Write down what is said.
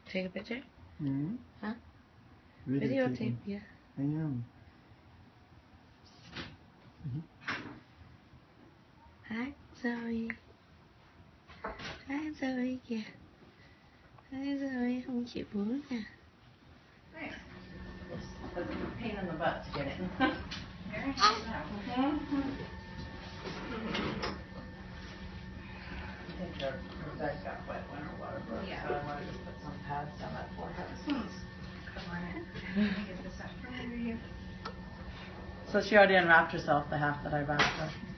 Take a picture? Mm-hmm. Huh? Videotape, yeah. I am. Hi, Zoe. Hi, Zoe. Yeah. Hi, Zoe. Không chịu uống nè. Thanks. That's a pain in the butt to get it. Very nice. I think her bed got wet when her water broke, so I wanted to put some pads down that poor house. Covering it. Get this up for you. So she already unwrapped herself, the half that I wrapped her.